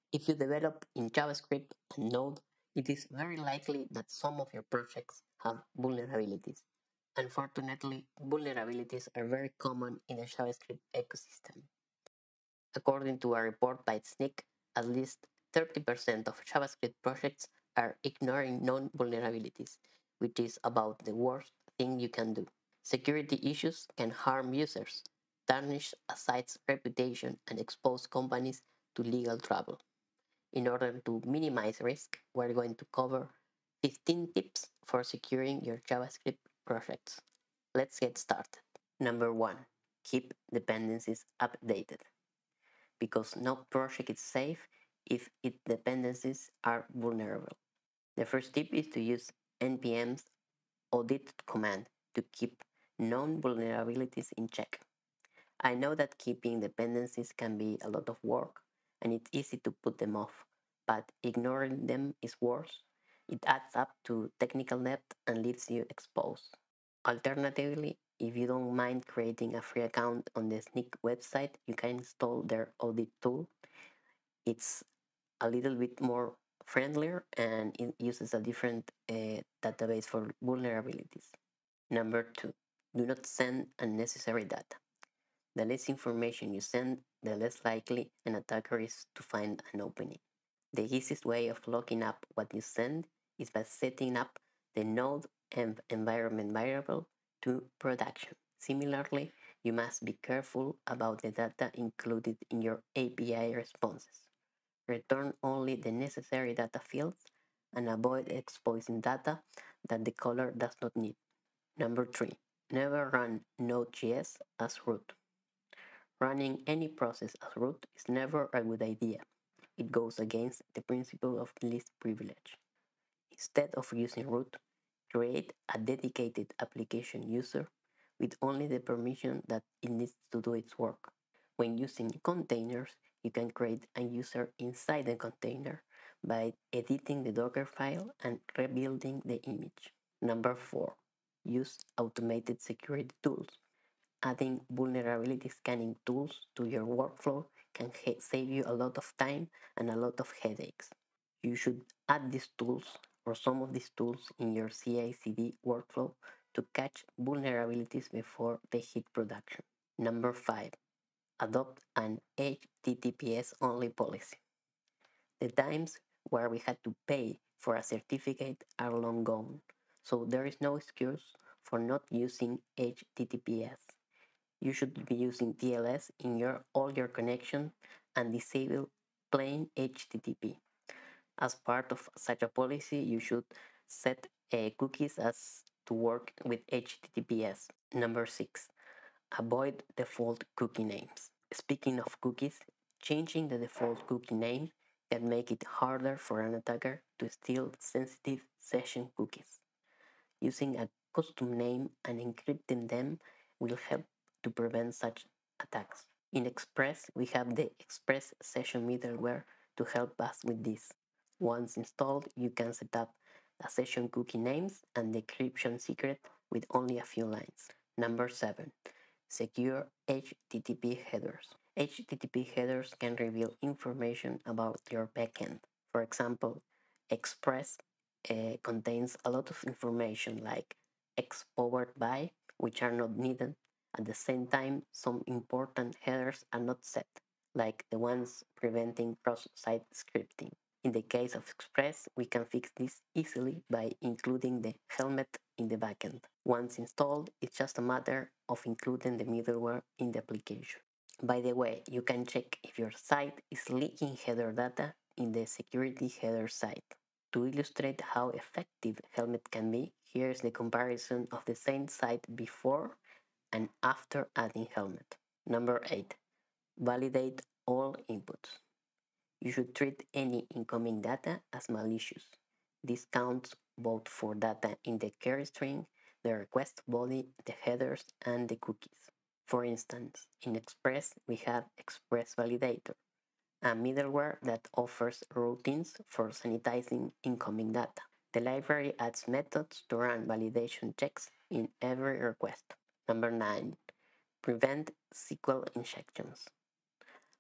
If you develop in JavaScript and Node, it is very likely that some of your projects have vulnerabilities. Unfortunately, vulnerabilities are very common in the JavaScript ecosystem. According to a report by snyk, at least 30% of JavaScript projects are ignoring known vulnerabilities, which is about the worst thing you can do. Security issues can harm users, tarnish a site's reputation, and expose companies to legal trouble. In order to minimize risk, we're going to cover 15 tips for securing your JavaScript projects. Let's get started. Number 1. Keep dependencies updated, because no project is safe if its dependencies are vulnerable. The first tip is to use npm's audit command to keep known vulnerabilities in check. I know that keeping dependencies can be a lot of work and it's easy to put them off, but ignoring them is worse. It adds up to technical debt and leaves you exposed. Alternatively, if you don't mind creating a free account on the snyk website, you can install their audit tool. It's a little bit more friendlier and it uses a different database for vulnerabilities. Number 2, do not send unnecessary data. The less information you send, the less likely an attacker is to find an opening. The easiest way of locking up what you send is by setting up the node environment variable to production. Similarly, you must be careful about the data included in your API responses. Return only the necessary data fields and avoid exposing data that the caller does not need. Number 3. Never run Node.js as root. Running any process as root is never a good idea. It goes against the principle of least privilege. Instead of using root, create a dedicated application user with only the permission that it needs to do its work. When using containers, you can create a user inside the container by editing the Docker file and rebuilding the image. Number 4. Use automated security tools. Adding vulnerability scanning tools to your workflow can save you a lot of time and a lot of headaches. You should add these tools or some of these tools in your CI/CD workflow to catch vulnerabilities before they hit production. Number 5. Adopt an HTTPS only policy. The times where we had to pay for a certificate are long gone, so there is no excuse for not using HTTPS. You should be using TLS in all your connections and disable plain HTTP. As part of such a policy, you should set cookies as to work with HTTPS. Number 6. Avoid default cookie names. Speaking of cookies, changing the default cookie name can make it harder for an attacker to steal sensitive session cookies. Using a custom name and encrypting them will help to prevent such attacks. In Express, we have the Express session middleware to help us with this. Once installed, you can set up a session cookie names and decryption secret with only a few lines. Number 7. Secure HTTP headers. HTTP headers can reveal information about your backend. For example, Express contains a lot of information like X powered by, which are not needed. At the same time, some important headers are not set, like the ones preventing cross-site scripting. In the case of Express, we can fix this easily by including the helmet in the backend. Once installed, it's just a matter of including the middleware in the application. By the way, you can check if your site is leaking header data in the security header site. To illustrate how effective Helmet can be, here's the comparison of the same site before and after adding Helmet. Number 8. Validate all inputs. You should treat any incoming data as malicious. This counts both for data in the query string, the request body, the headers, and the cookies. For instance, in Express, we have Express Validator, a middleware that offers routines for sanitizing incoming data. The library adds methods to run validation checks in every request. Number 9. Prevent SQL injections.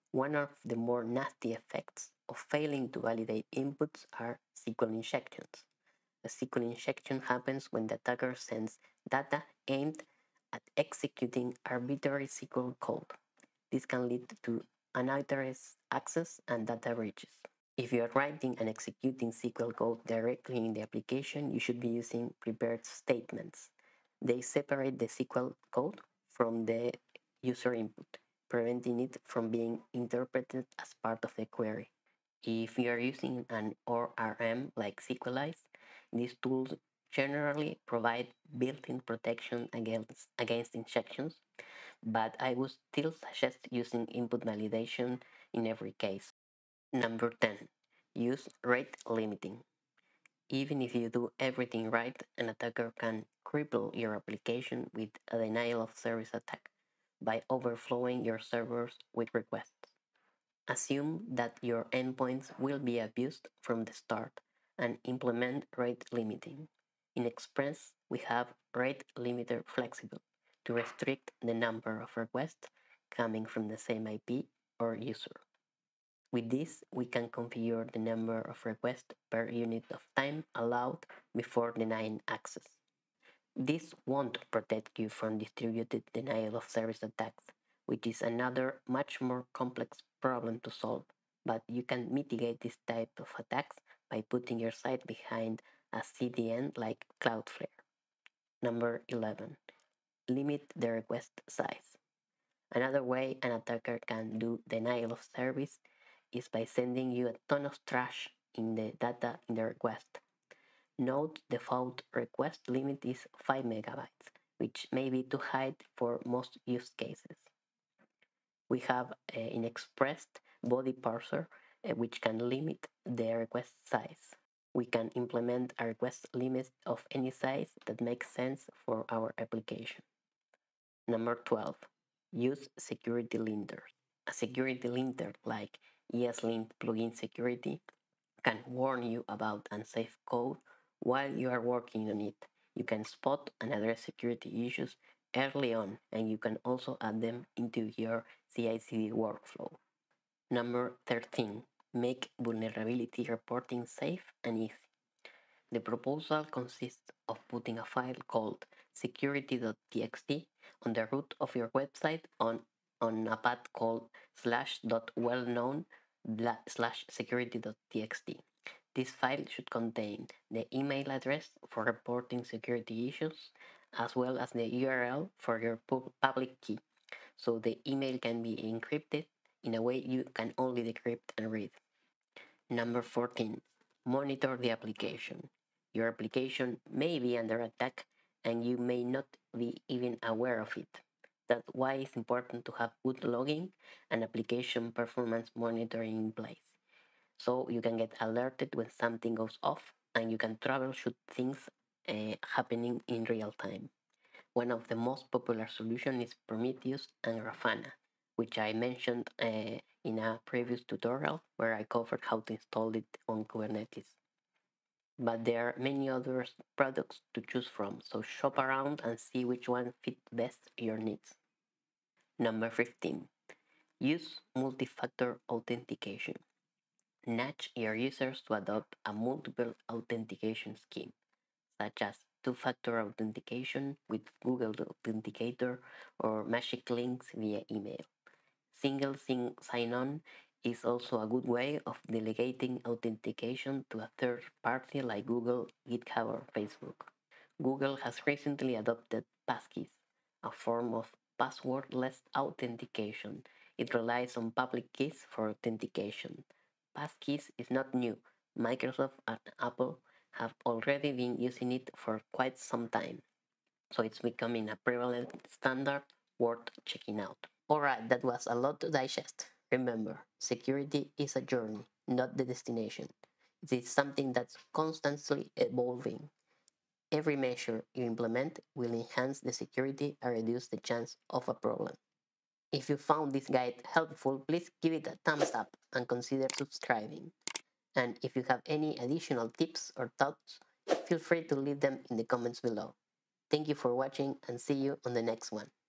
One of the more nasty effects of failing to validate inputs are SQL injections. A SQL injection happens when the attacker sends data aimed at executing arbitrary SQL code. This can lead to unauthorized access and data breaches. If you are writing and executing SQL code directly in the application, you should be using prepared statements. They separate the SQL code from the user input, preventing it from being interpreted as part of the query. If you are using an ORM like SQLize, these tools generally provide built-in protection against injections, but I would still suggest using input validation in every case. Number 10. Use rate limiting. Even if you do everything right, an attacker can cripple your application with a denial of service attack by overflowing your servers with requests. Assume that your endpoints will be abused from the start and implement rate limiting. In Express, we have rate limiter flexible to restrict the number of requests coming from the same IP or user. With this, we can configure the number of requests per unit of time allowed before denying access. This won't protect you from distributed denial of service attacks, which is another much more complex problem to solve, but you can mitigate this type of attacks by putting your site behind a CDN like Cloudflare. Number 11. Limit the request size. Another way an attacker can do denial of service is by sending you a ton of trash in the data in the request. Note the default request limit is 5 megabytes, which may be too high for most use cases. We have in Express body parser, which can limit the request size. We can implement a request limit of any size that makes sense for our application. Number 12. Use security linters. A security linter like ESLint plugin security can warn you about unsafe code while you are working on it. You can spot and address security issues early on, and you can also add them into your CI/CD workflow. Number 13. Make vulnerability reporting safe and easy. The proposal consists of putting a file called security.txt on the root of your website on a path called /.wellknown slash security.txt. This file should contain the email address for reporting security issues, as well as the URL for your public key, so the email can be encrypted in a way you can only decrypt and read. Number 14. Monitor the application. Your application may be under attack and you may not be even aware of it. That's why it's important to have good logging and application performance monitoring in place, so you can get alerted when something goes off and you can troubleshoot things happening in real time. One of the most popular solutions is Prometheus and Grafana, which I mentioned in a previous tutorial where I covered how to install it on Kubernetes. But there are many other products to choose from, so shop around and see which one fits best your needs. Number 15. Use multifactor authentication. Nudge your users to adopt a multiple authentication scheme, such as two-factor authentication with Google Authenticator or magic links via email. Single sign-on is also a good way of delegating authentication to a third party like Google, GitHub, or Facebook. Google has recently adopted passkeys, a form of passwordless authentication. It relies on public keys for authentication. Passkeys is not new. Microsoft and Apple have already been using it for quite some time, so it's becoming a prevalent standard worth checking out. Alright, that was a lot to digest. Remember, security is a journey, not the destination. It is something that's constantly evolving. Every measure you implement will enhance the security and reduce the chance of a problem. If you found this guide helpful, please give it a thumbs up and consider subscribing. And if you have any additional tips or thoughts, feel free to leave them in the comments below. Thank you for watching and see you on the next one.